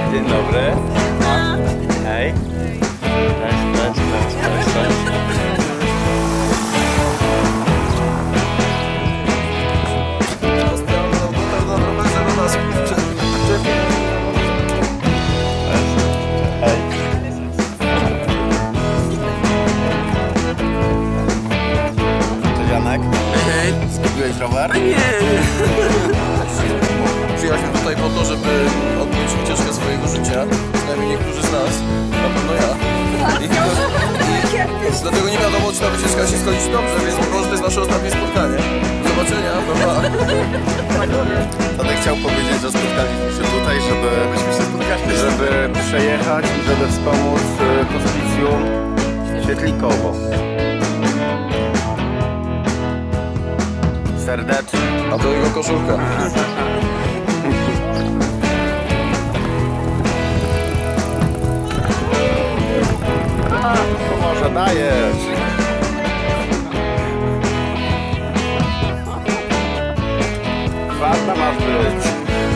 Dzień dobry. Hej. Cześć. Hej, zgubiłeś rower? Nie. Przyjechaliśmy tutaj po to, żeby odbyć wycieczkę swojego życia. Przynajmniej niektórzy z nas. Na pewno ja. Dlatego nie wiadomo, czy ta wycieczka się skończy dobrze, więc może to jest nasze ostatnie spotkanie. Do zobaczenia, pa. Tadek chciał powiedzieć, że spotkaliśmy się tutaj, żeby przejechać i żeby wspomóc hospicjum Świetlikowo. Serdecznie. A to jego koszulka. To może dajesz. Ważna masz być.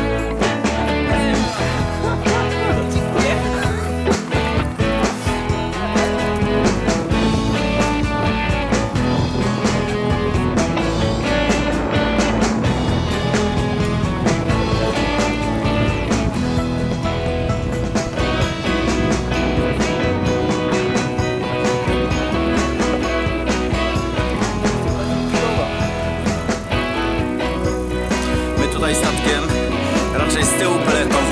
Tutaj statkiem, raczej z tyłu peletonu.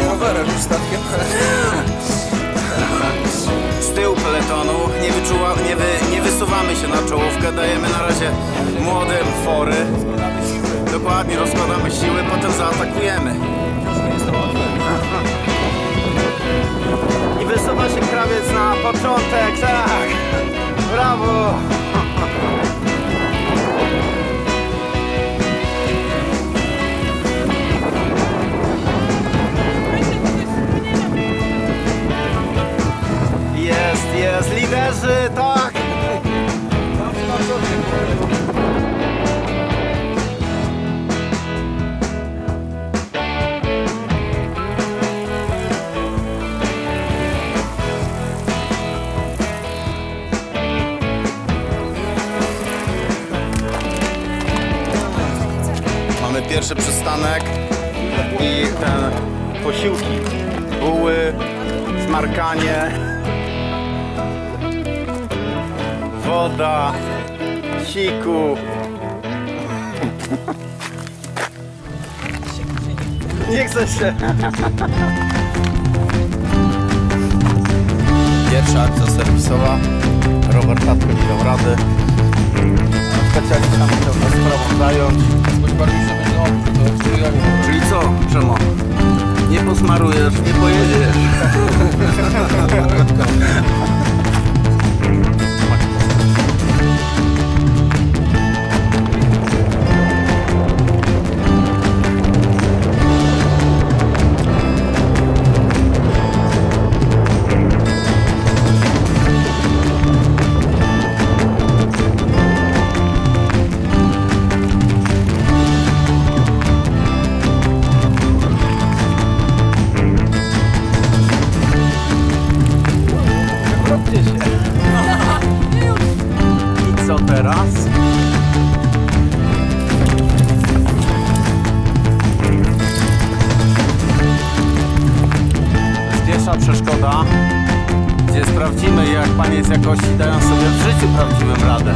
Z tyłu peletonu nie wysuwamy się na czołówkę, dajemy na razie młode fory. Dokładnie, rozkładamy siły, potem zaatakujemy. I wysuwa się krawiec na początek, tak! Brawo! Jest, liderzy, tak! Mamy pierwszy przystanek i ten posiłki, buły, smarkanie, woda, siku. Nie chce się. Pierwsza akcja serwisowa. Rower tatko nie dał rady. Specjalista musiał nas sprawą zająć. Czyli co, Przemo? Nie posmarujesz, nie pojedziesz. I co teraz? Pierwsza przeszkoda, gdzie sprawdzimy, jak panie z jakości dają sobie w życiu prawdziwym radę.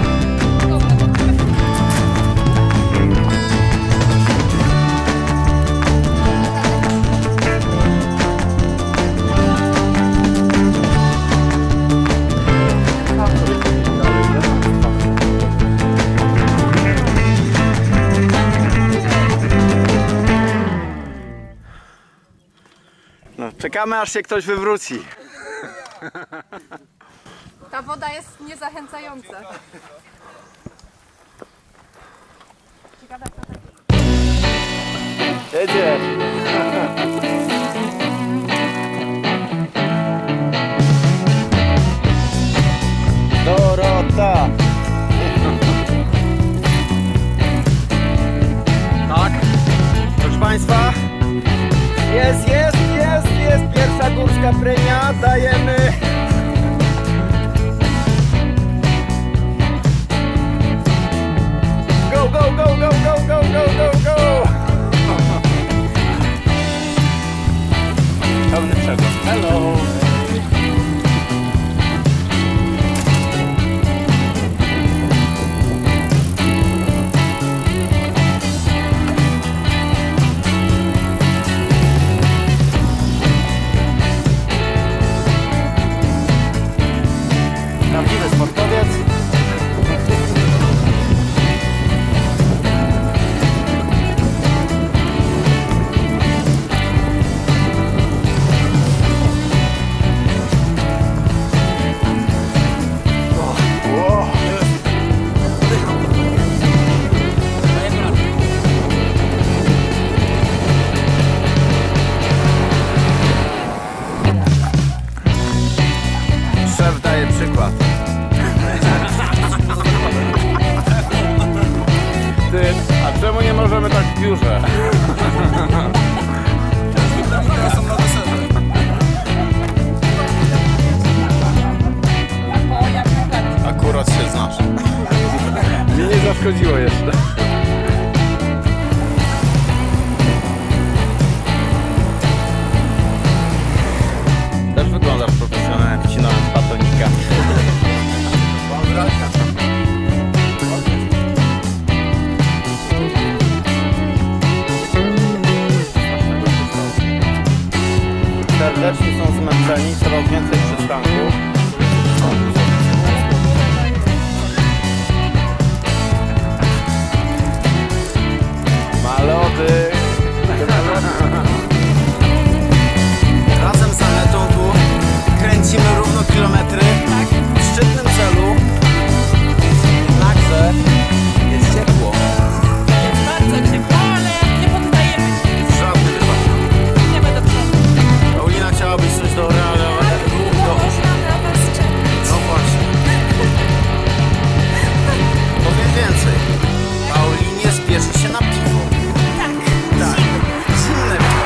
No, czekamy, aż się ktoś wywróci. Ta woda jest niezachęcająca. Ciekawe, kto tak... Jedzie. Dorota. Tak, proszę państwa, jest pierwsza góra. kaprynia, dajemy. Go, go, go, go, go, go, go, go, go. Pełny przegląd. Hello. Prawdziwy sportowiec. Szef daje przykład. Ty, a czemu nie możemy tak w biurze? Akurat się znasz. Mi nie zaszkodziło jeszcze. Też wyglądasz profesjonalnie, wcinałem batonika. Serdeczni są zmęczeni, coraz więcej przystanków. Ma lody. Razem z Anetą kręcimy równo kilometry w szczytnym celu. Jednakże jest ciepło. Jest bardzo ciepło, ale nie poddajemy się. Żadny wypadek. Idziemy do przodu. Paulina chciałabyś coś do realu. Można na was czekać. No właśnie. Powiem więcej. Paulinie spieszy się na piwo. Tak. Tak. Zimne piwo.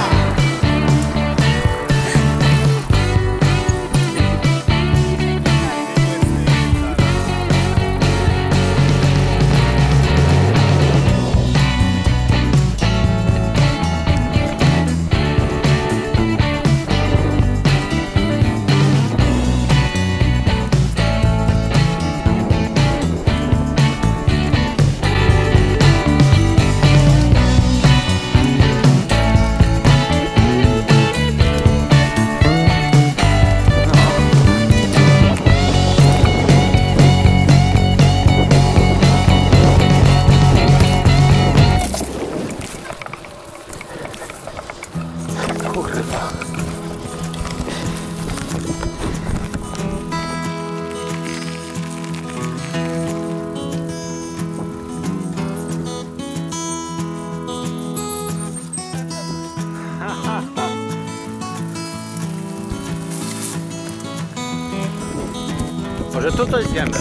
Może tu coś zjemy?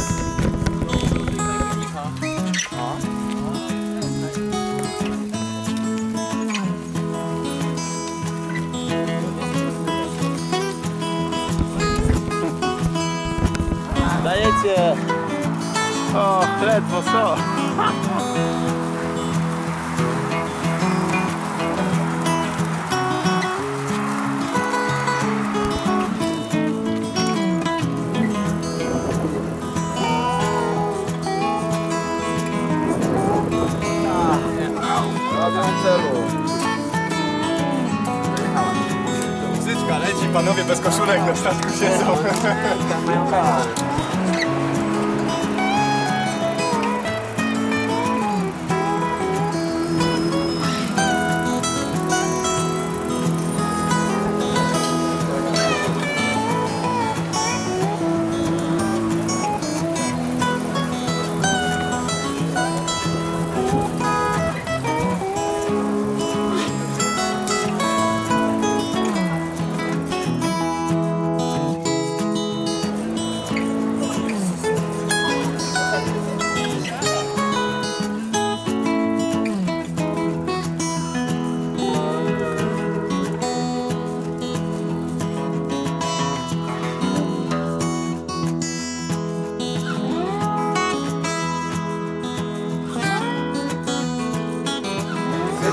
Dajecie! O, ledwo co! Muzyczka leci, panowie bez koszulek na statku siedzą.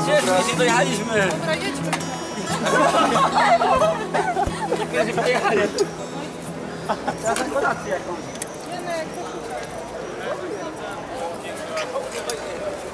Cieszę się, dojechaliśmy. Dobra, jedźmy. Kiedy pojechali. Teraz na kolację jakąś. Jenek,